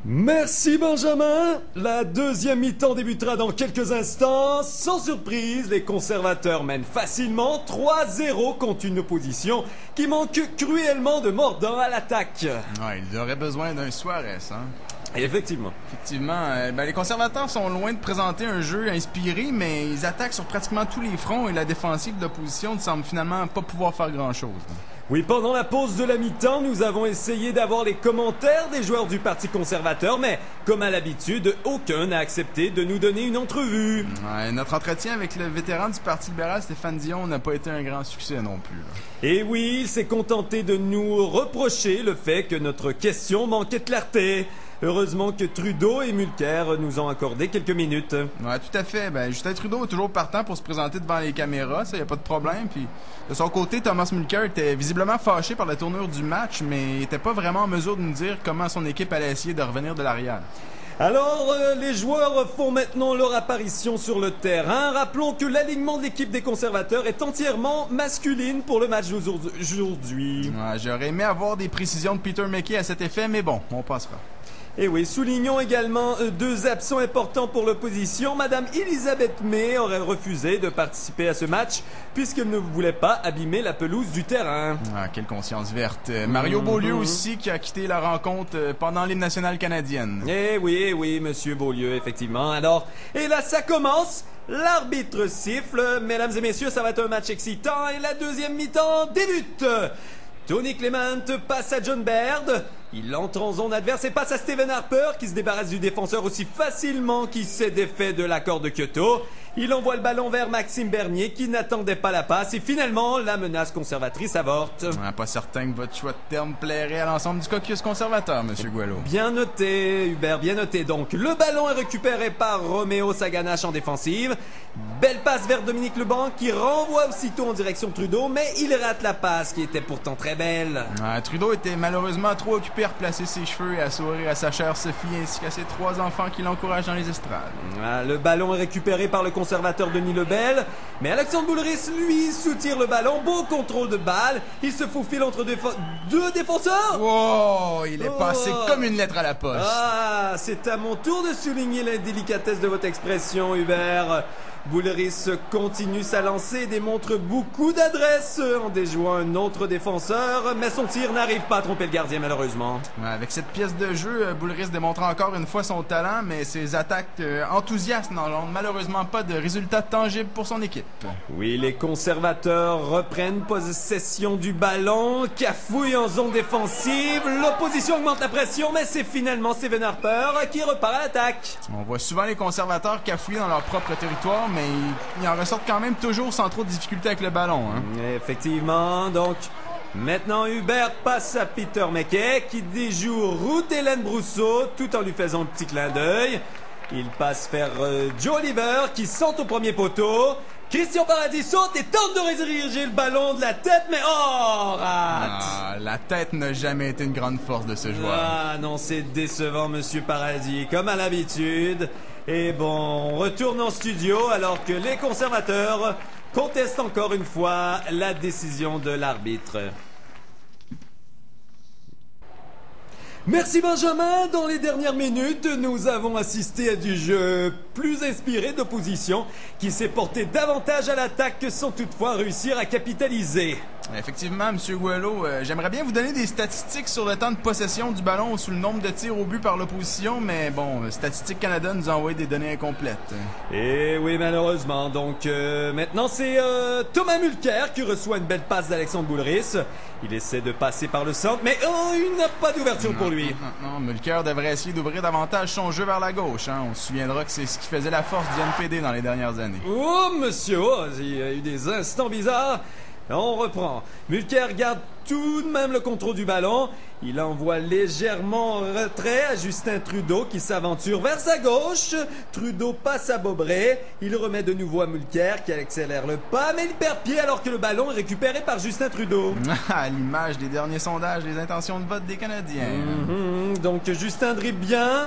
Merci Benjamin. La deuxième mi-temps débutera dans quelques instants. Sans surprise, les conservateurs mènent facilement 3-0 contre une opposition qui manque cruellement de mordant à l'attaque. Ouais, ils auraient besoin d'un Suarez, hein? Effectivement. Les conservateurs sont loin de présenter un jeu inspiré, mais ils attaquent sur pratiquement tous les fronts et la défensive de l'opposition ne semble finalement pas pouvoir faire grand-chose. Oui, pendant la pause de la mi-temps, nous avons essayé d'avoir les commentaires des joueurs du Parti conservateur, mais comme à l'habitude, aucun n'a accepté de nous donner une entrevue. Ouais, notre entretien avec le vétéran du Parti libéral, Stéphane Dion, n'a pas été un grand succès non plus. Et oui, il s'est contenté de nous reprocher le fait que notre question manquait de clarté. Heureusement que Trudeau et Mulcair nous ont accordé quelques minutes. Ouais, tout à fait. Justin Trudeau est toujours partant pour se présenter devant les caméras, ça, y a pas de problème. Puis, de son côté, Thomas Mulcair était visiblement fâché par la tournure du match, mais il était pas vraiment en mesure de nous dire comment son équipe allait essayer de revenir de l'arrière. Alors, les joueurs font maintenant leur apparition sur le terrain. Rappelons que l'alignement de l'équipe des conservateurs est entièrement masculine pour le match d'aujourd'hui. Ouais, j'aurais aimé avoir des précisions de Peter McKay à cet effet, mais bon, on passera. Et oui, soulignons également deux absents importants pour l'opposition. Madame Elisabeth May aurait refusé de participer à ce match puisqu'elle ne voulait pas abîmer la pelouse du terrain. Ah, quelle conscience verte. Mario Beaulieu aussi qui a quitté la rencontre pendant l'hymne national canadienne. Eh oui, monsieur Beaulieu, effectivement. Alors, et là, ça commence. L'arbitre siffle. Mesdames et messieurs, ça va être un match excitant et la deuxième mi-temps débute. Tony Clement passe à John Baird. Il entre en zone adverse et passe à Stephen Harper qui se débarrasse du défenseur aussi facilement qu'il s'est défait de l'accord de Kyoto. Il envoie le ballon vers Maxime Bernier qui n'attendait pas la passe et finalement la menace conservatrice avorte. Pas certain que votre choix de terme plairait à l'ensemble du caucus conservateur, monsieur Guello. Bien noté, Hubert, bien noté. Donc le ballon est récupéré par Roméo Saganache en défensive. Belle passe vers Dominique Lebanc qui renvoie aussitôt en direction de Trudeau, mais il rate la passe qui était pourtant très belle. Trudeau était malheureusement trop occupé à replacer ses cheveux et à sourire à sa chère Sophie ainsi qu'à ses 3 enfants qui l'encouragent dans les estrades. Le ballon est récupéré par le conservateur Denis Lebel, mais Alexandre Boulris, lui, soutire le ballon. Beau contrôle de balle. Il se faufile entre deux défenseurs. Oh, il est passé comme une lettre à la poste. Ah, c'est à mon tour de souligner l'indélicatesse de votre expression, Hubert. Boulris continue sa lancée et démontre beaucoup d'adresse en déjouant un autre défenseur, mais son tir n'arrive pas à tromper le gardien malheureusement. Avec cette pièce de jeu, Boulris démontre encore une fois son talent, mais ses attaques enthousiastes n'ont malheureusement pas de résultats tangibles pour son équipe. Oui, les conservateurs reprennent possession du ballon, cafouillent en zone défensive, l'opposition augmente la pression, mais c'est finalement Stephen Harper qui repart à l'attaque. On voit souvent les conservateurs cafouiller dans leur propre territoire, mais ils en ressortent quand même toujours sans trop de difficultés avec le ballon. Effectivement, donc maintenant Hubert passe à Peter McKay qui déjoue Ruth Hélène Brousseau tout en lui faisant un petit clin d'œil. Il passe vers Joe Oliver qui saute au premier poteau. Christian Paradis saute et tente de rediriger le ballon de la tête, mais rate! La tête n'a jamais été une grande force de ce joueur. Ah non, c'est décevant, monsieur Paradis, comme à l'habitude. Et bon, on retourne en studio alors que les conservateurs contestent encore une fois la décision de l'arbitre. Merci Benjamin. Dans les dernières minutes, nous avons assisté à du jeu plus inspiré d'opposition qui s'est porté davantage à l'attaque sans toutefois réussir à capitaliser. Effectivement, M. Guello, j'aimerais bien vous donner des statistiques sur le temps de possession du ballon ou sur le nombre de tirs au but par l'opposition, mais bon, Statistique Canada nous a envoyé des données incomplètes. Et oui, malheureusement. Donc maintenant, c'est Thomas Mulcair qui reçoit une belle passe d'Alexandre Boulris. Il essaie de passer par le centre, mais il n'a pas d'ouverture pour lui. Non, Mulcair devrait essayer d'ouvrir davantage son jeu vers la gauche. On se souviendra que c'est ce qui faisait la force du NPD dans les dernières années. Oh, monsieur Oz, il y a eu des instants bizarres. On reprend. Mulcair garde tout de même le contrôle du ballon. Il envoie légèrement en retrait à Justin Trudeau qui s'aventure vers sa gauche. Trudeau passe à Beaubray. Il remet de nouveau à Mulcair qui accélère le pas, mais il perd pied alors que le ballon est récupéré par Justin Trudeau. À l'image des derniers sondages des intentions de vote des Canadiens. Donc Justin dribble bien.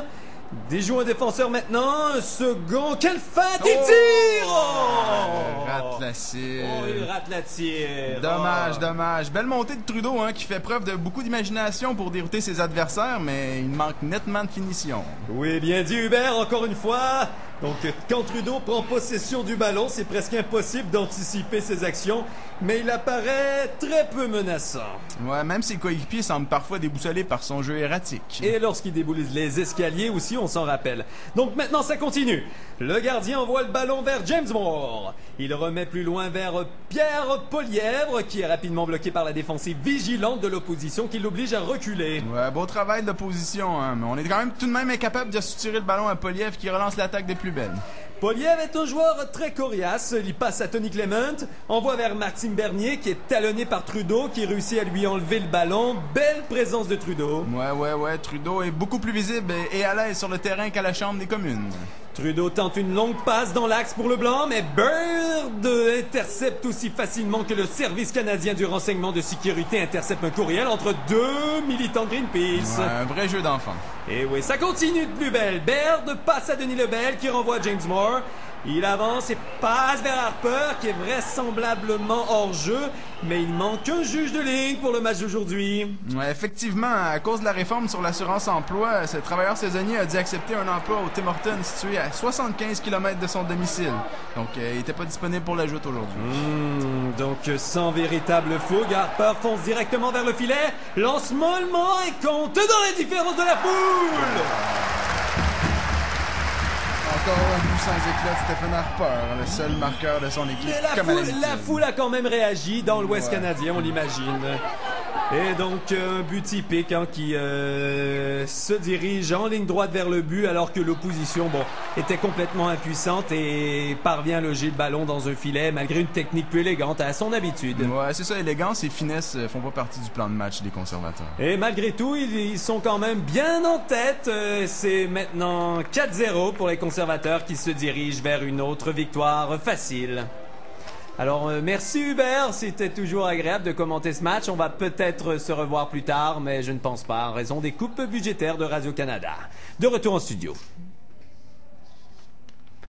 Déjoue un défenseur maintenant, un second, quelle feinte, il tire! Rate la cible. Oh, il rate la tire. Dommage, dommage. Belle montée de Trudeau, hein, qui fait preuve de beaucoup d'imagination pour dérouter ses adversaires, mais il manque nettement de finition. Oui, bien dit Hubert, encore une fois. Donc, quand Trudeau prend possession du ballon, c'est presque impossible d'anticiper ses actions, mais il apparaît très peu menaçant. Ouais, même ses coéquipiers semblent parfois déboussolés par son jeu erratique. Et lorsqu'il déboule les escaliers aussi, on s'en rappelle. Donc maintenant, ça continue. Le gardien envoie le ballon vers James Moore. Il remet plus loin vers Pierre Polièvre, qui est rapidement bloqué par la défensive vigilante de l'opposition qui l'oblige à reculer. Ouais, beau travail de l'opposition, hein, mais on est quand même tout de même incapable de soutirer le ballon à Polièvre qui relance l'attaque des plus belles. Polièvre est un joueur très coriace. Il passe à Tony Clement, envoie vers Maxime Bernier qui est talonné par Trudeau qui réussit à lui enlever le ballon. Belle présence de Trudeau. Ouais, Trudeau est beaucoup plus visible et à l'aise sur le terrain qu'à la Chambre des communes. Trudeau tente une longue passe dans l'axe pour le blanc, mais Bird intercepte aussi facilement que le service canadien du renseignement de sécurité intercepte un courriel entre deux militants de Greenpeace. Ouais, un vrai jeu d'enfant. Et oui, ça continue de plus belle. Bird passe à Denis Lebel qui renvoie James Moore. Il avance et passe vers Harper qui est vraisemblablement hors jeu, mais il manque un juge de ligne pour le match d'aujourd'hui. Ouais, effectivement, à cause de la réforme sur l'assurance-emploi, ce travailleur saisonnier a dû accepter un emploi au Tim Hortons situé à 75 km de son domicile. Donc, il n'était pas disponible pour la joute aujourd'hui. Donc, sans véritable fougue, Harper fonce directement vers le filet, lance mollement et compte dans l'indifférence de la foule. Encore un but sans éclat de Stephen Harper, le seul marqueur de son équipe. Mais la foule a quand même réagi dans l'Ouest canadien, on l'imagine. Et donc, un but typique qui se dirige en ligne droite vers le but alors que l'opposition était complètement impuissante et parvient à loger le ballon dans un filet malgré une technique plus élégante à son habitude. Ouais, c'est ça, élégance et finesse font pas partie du plan de match des conservateurs. Et malgré tout, ils sont quand même bien en tête. C'est maintenant 4-0 pour les conservateurs qui se dirigent vers une autre victoire facile. Alors, merci Hubert, c'était toujours agréable de commenter ce match. On va peut-être se revoir plus tard, mais je ne pense pas, en raison des coupes budgétaires de Radio-Canada. De retour en studio.